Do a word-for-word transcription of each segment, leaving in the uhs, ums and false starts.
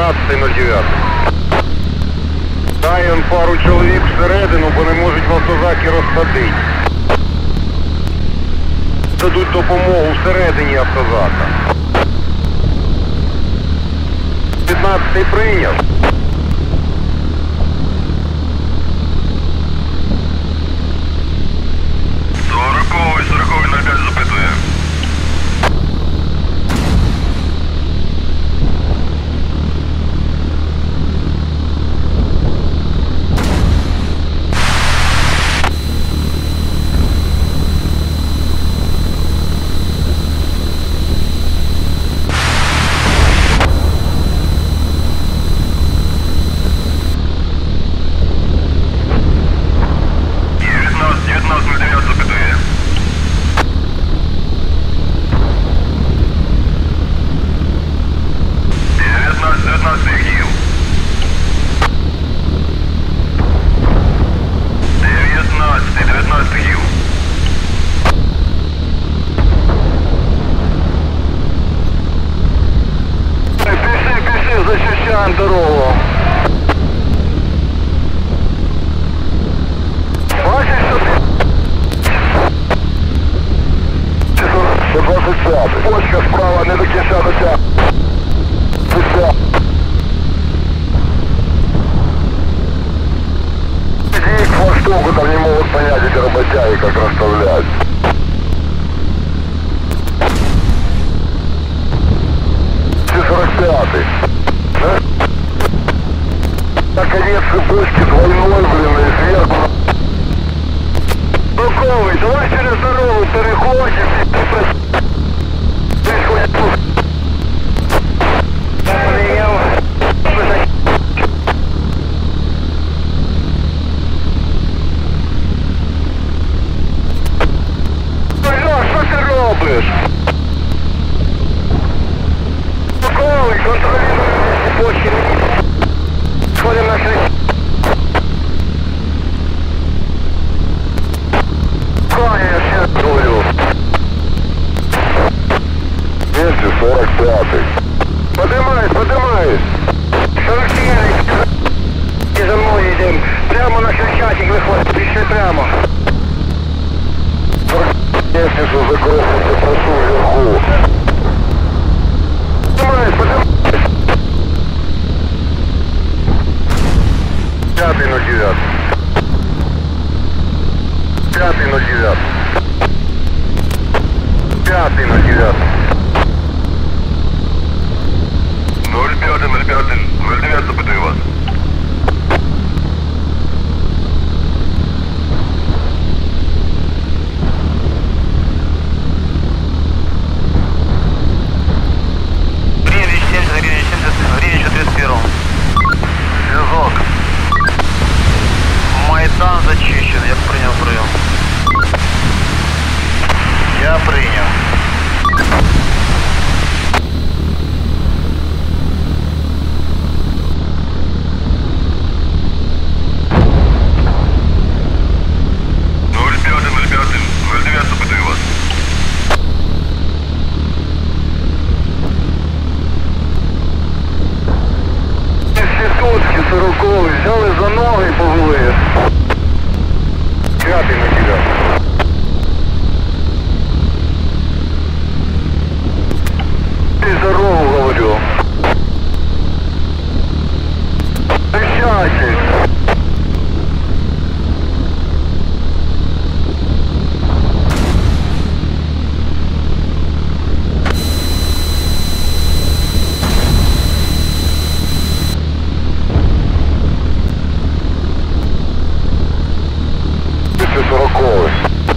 п'ятнадцятий нуль дев'ять. Дай он пару чоловік всередину, бо не можуть в автозакі розсадити. Дадуть допомогу всередині автозака. п'ятнадцятий прийняв. сороковий, сороковий нуль п'ять запитує. Дорогу. Бачиш, що ти? двадцять п'ятий. Почка справа, не до кінця дотягнути. Иди к флагштоку, там не могут понять эти работяги, как расставлять. сорок пятый. Наконец цепочки двойной, блин, и сверху. Толковый, давай через дорогу переходим. Происходит тут. Альо, що ти робиш? Толковий, контролюй цепочки. Сходим на крышу. Конечно, дулю. двести сорок пятый. Поднимаюсь, поднимаюсь. сорок семь. И за мной идем. Прямо на Хрещатик выходит. Пришли прямо. Лестницу закрылся, прошу вверху. Поднимаюсь, поднимаюсь. Пятый нуль девять. Пятый нуль девять. Пятый нуль девять. ноль п'ять, нуль п'ять, нуль дев'ять запитую вас. Гринвич семьдесят, Гринвич семьдесят, Гринвич тридцать один. Зв'язок. Майдан зачищен, я прийняв прийом. Я прийняв. нуль п'ять, нуль п'ять, нуль дев'ять запитую вас. Інститутські сорокові взяли за ноги і повели. П'ятий на тебя. Ты здорово, говорю. Прощайтесь. сороковый.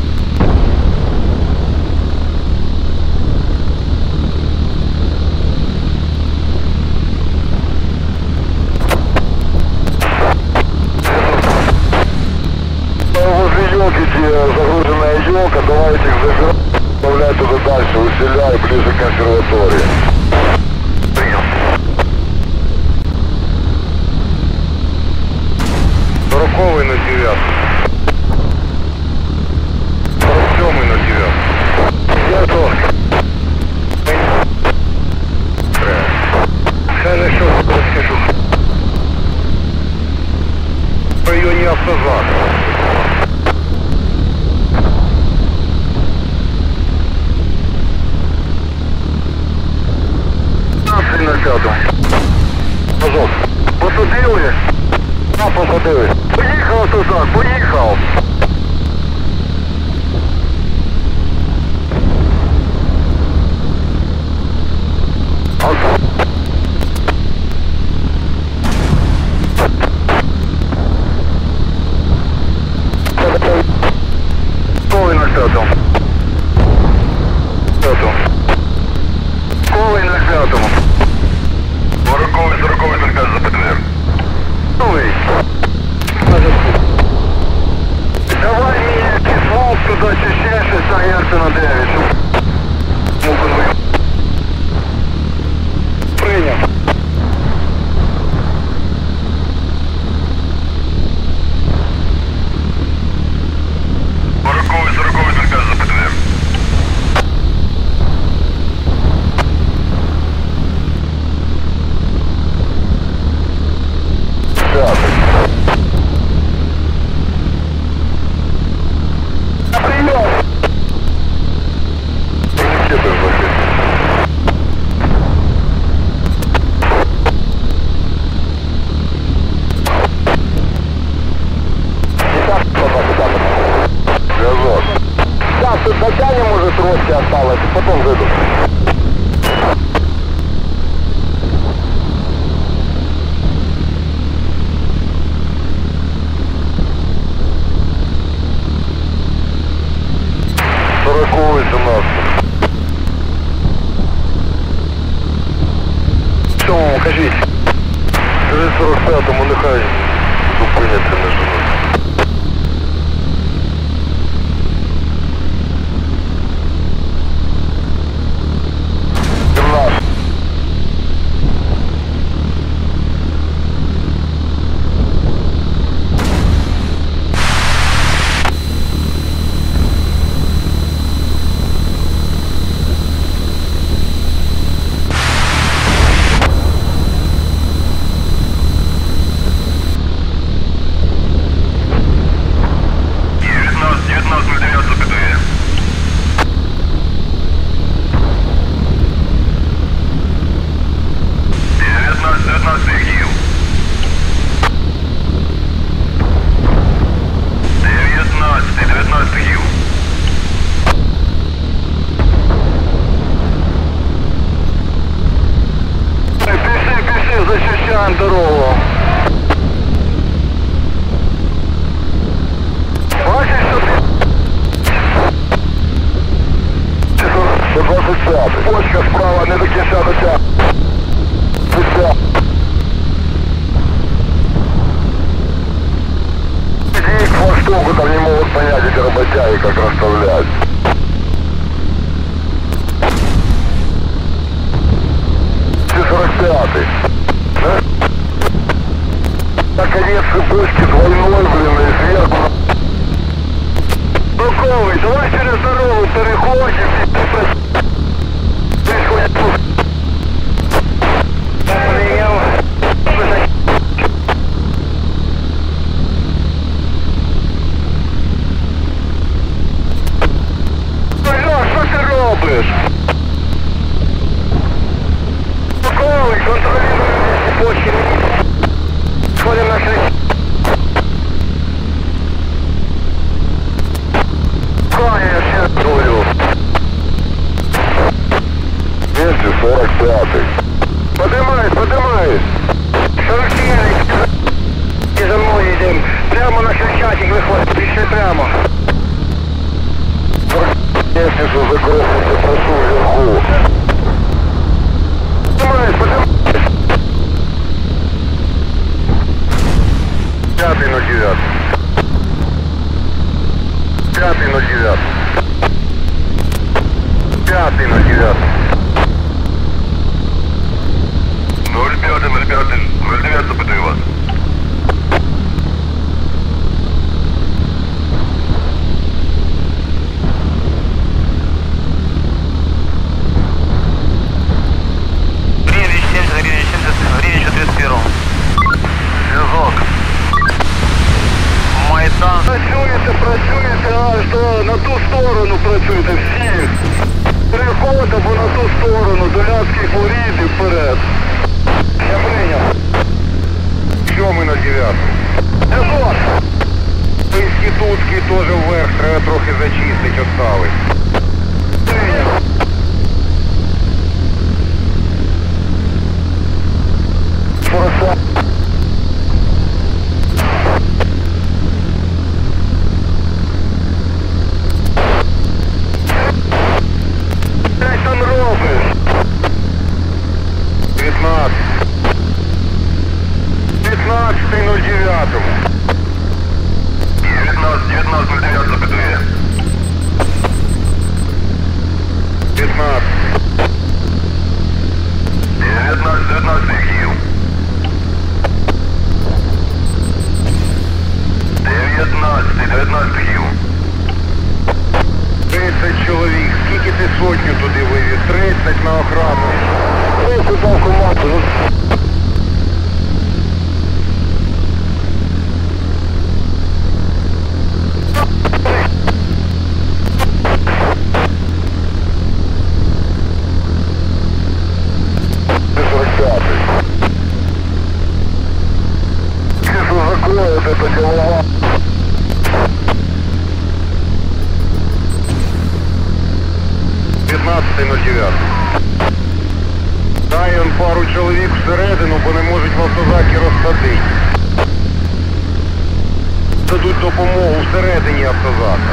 Возле елки, где загруженная елка, давайте их забирать, отправлять туда дальше, усиляй, ближе к консерватории. Принял. сороковый на девятый. сорок семь на девятый. Я тоже. Хорошо, назад. Націй на п'ятому. Назад. Посадили? А, посадили. Поїхав, Сузак, поїхав. Колий на п'ятому. П'ятому. Колий на п'ятому. Сороковий, сороковий приказ за ПТР. Колий. Давай мені кислот туди чи ще щось, а я це на дев'ять. Прийняв. Сороковий, сороковий приказ за ПТР. Прийняв. Так, тут затянем уже трошки осталось, потом выйду. Сороковый семнадцать. Що, кажіть? Скажи сорок п'ятому, нехай зупиняться не женуть. Зачищаємо дорогу. Бачиш, що ти? сто двадцять п'ять. Почка справа, не до кінця дотягнути. Все. Иди к востоку, там не могут понять эти работяги, как расставлять. сорок пятый. Наконец цепочки двойной, блин, и сверху. Толковый, давай через дорогу переходим. Переходим тут. Ой, що ти робиш? Толковий, контролюй цепочки. Сходим на шесть. Конечно, говорю. двести сорок пятый. Поднимаюсь, поднимаюсь. сорок девять. И за мной идем. Прямо на Хрещатик выходит. Пришли прямо. Если что загрохнется, прошу вверху. Поднимаюсь, поднимаюсь. Пятый на девятый. Пятый на девятый. Пятый на девятый. ноль пятый, ноль пятый, ноль девять, запитую вас. Козацький Флоріді вперед. Я прийняв. Сьомий на дев'ятому. Езот! Інститутський теж вверх, треба трохи зачистить, оставить. Прийняв. Форса. Що там робиш? дев'ятнадцять. дев'ятнадцятий нуль дев'ятому. дев'ятнадцать, дев'ятнадцать нуль дев'ять запитує. дев'ятнадцять. дев'ятнадцать, дев'ятнадцять Київ. дев'ятнадцять, дев'ятнадцять Київ. тридцять чоловік. Скільки ти сотню туди вивіз? тридцять на охрану. тридцять дав команду. п'ятнадцятий нуль дев'ять. Дай он пару чоловік всередину, бо не можуть в автозакі розсадити. Дадуть допомогу всередині автозака.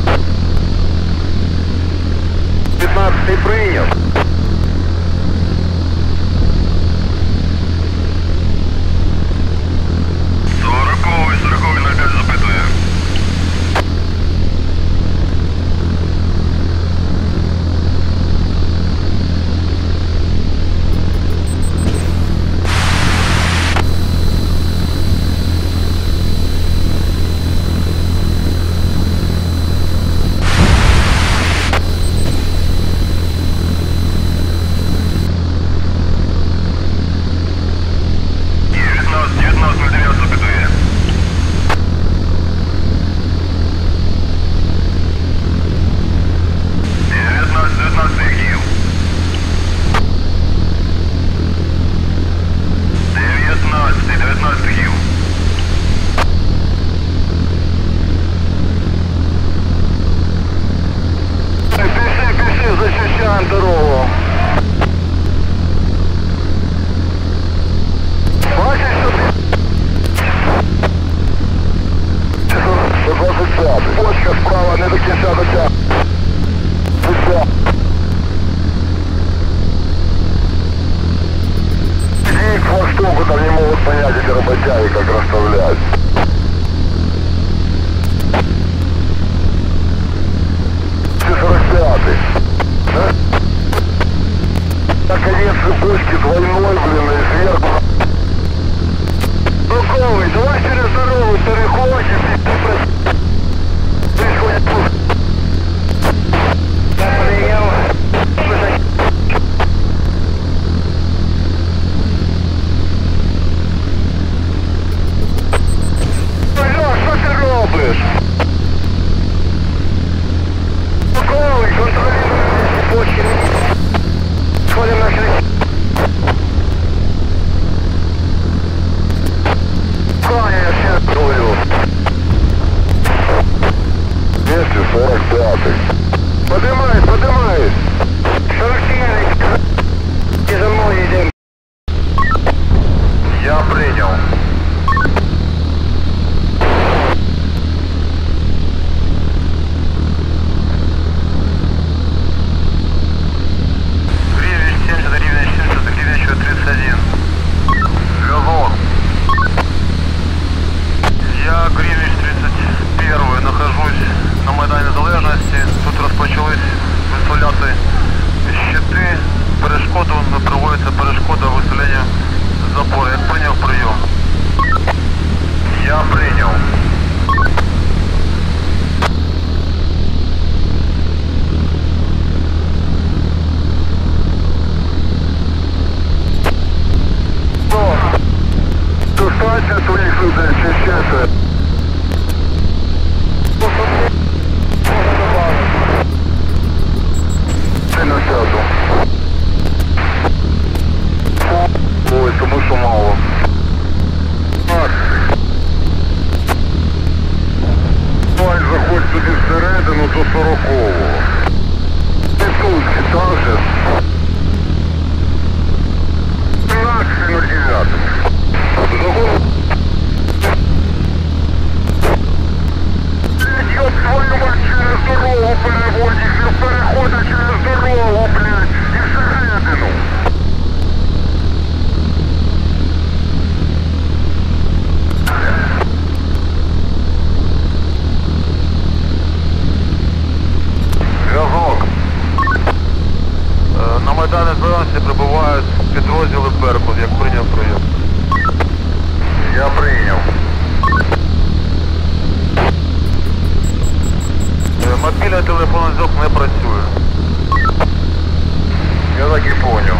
п'ятнадцятий прийняв. сороковий, сороковий нуль п'ять запитує. Дорогу. Бачиш, що ти? сто двадцять п'ять. Бочка справа не до кінця дотягне. Все. Иди к флагштоку, там не могут понять эти работяги, как расставлять. сорок пятый. Наконец цепочки двойной, блин, и сверху. Руковый, давай через дорогу переходишь и ты происходит тут. Я принял. Лёш, что ты робишь? Руковый, контролируй цепочки. Сходим на шесть. Майдані Зеленські прибувають підрозділи Беркут, як прийняв прийом. Я прийняв. Мобільний телефонний зв'язок не працює. Я так і поняв.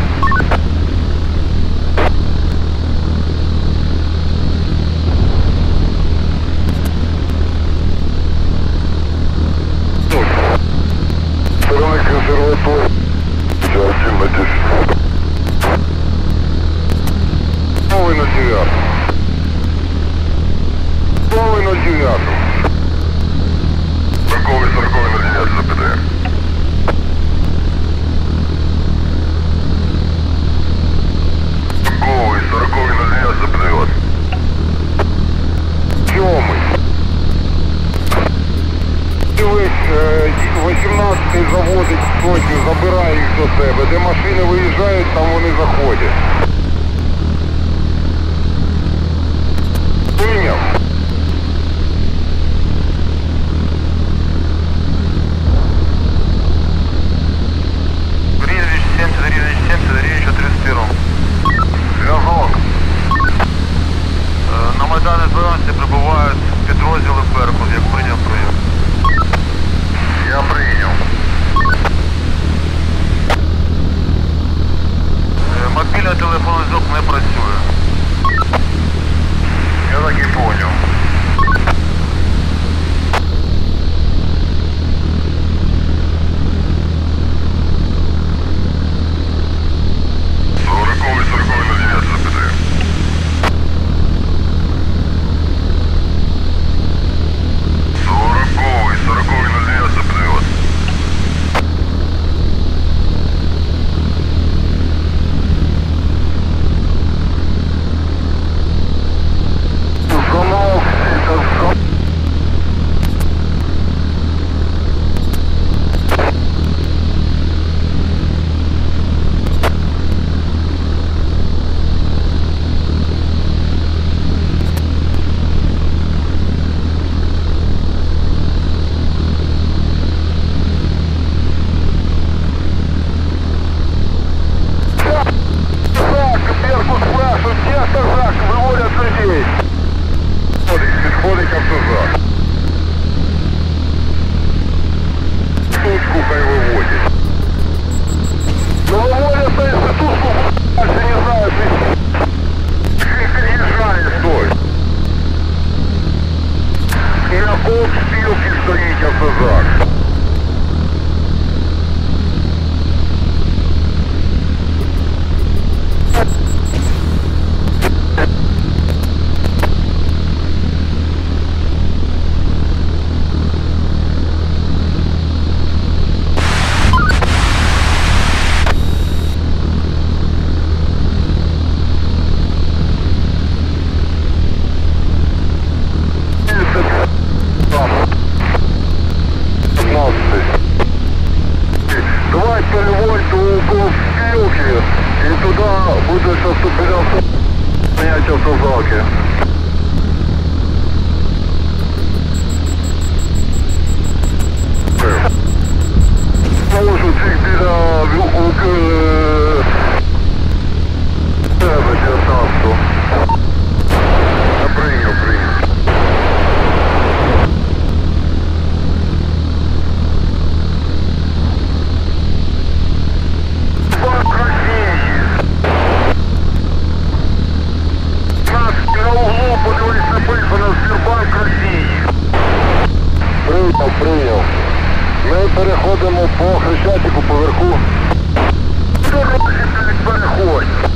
Сторони консерваторії. Часі медичний. Новий на дев'яту. Новий на дев'яту. Сороковий, сороковий на дев'яту запитає. Сороковий, сороковий на дев'яту запитає вас. Сьомий. вісімнадцятий заводить сотню, забирає їх до себе. Де машини виїжджають, там вони заходять. Прийняв. Гринвич сімдесят, Гринвич сімдесят, Гринвич у тридцять первом. Зв'язок. На Майдані Зеленські прибувають підрозділи Беркут, як прийняв прийом. Я прийняв. Мобільний телефонний зв'язок не працює. Я так і поняв. Сороковий, сороковий на дев'яту запитаю. Сороковий, сороковий на дев'яту запитаю вас. Установок, это Беркут спрашивают, где автозак, выводят людей. Підходить автозак. Сучку хай виводять. Ну выводят на институтку, дальше не знаю, ты переезжаешь, стой. И на полстрелки стоит автозак. Давай переводь у полстрелки и туда будешь оступляться, понять автозаки. Можу цих біля тебе дев'ятнадцятого. Я прийняв, прийняв. Банк Росії. Нас на углу подивись написано Сбербанк Росії. Прийняв, прийняв. Ми переходимо по Хрещатику поверху. Дорожі переходь.